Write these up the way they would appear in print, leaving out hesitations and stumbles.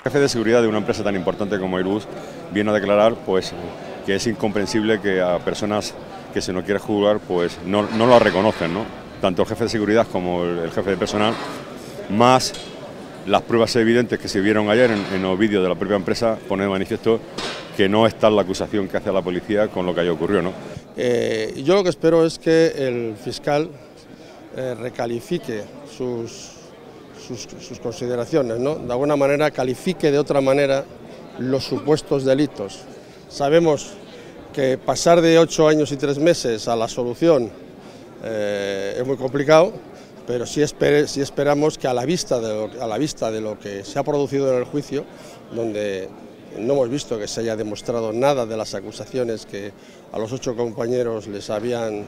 jefe de seguridad de una empresa tan importante como Airbus viene a declarar pues, que es incomprensible que a personas que se no quiere juzgar pues, no lo reconocen, ¿no? Tanto el jefe de seguridad como el jefe de personal, más las pruebas evidentes que se vieron ayer en los vídeos de la propia empresa, pone de manifiesto que no es tal la acusación que hace la policía con lo que ayer ocurrió, ¿no? Yo lo que espero es que el fiscal recalifique sus consideraciones, ¿no? De alguna manera califique de otra manera los supuestos delitos. Sabemos que pasar de 8 años y 3 meses a la solución es muy complicado, pero sí esperamos que a la vista de lo que se ha producido en el juicio, donde no hemos visto que se haya demostrado nada de las acusaciones que a los 8 compañeros les habían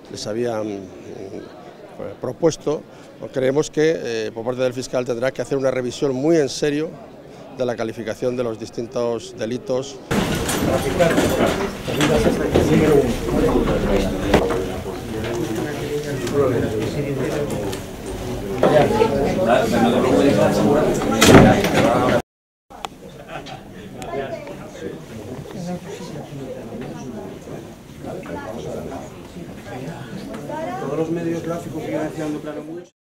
propuesto, creemos que por parte del fiscal tendrá que hacer una revisión muy en serio de la calificación de los distintos delitos. Todos los medios gráficos que iban haciendo claro mucho.